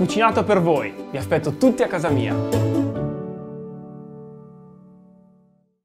cucinato per voi. Vi aspetto tutti a casa mia.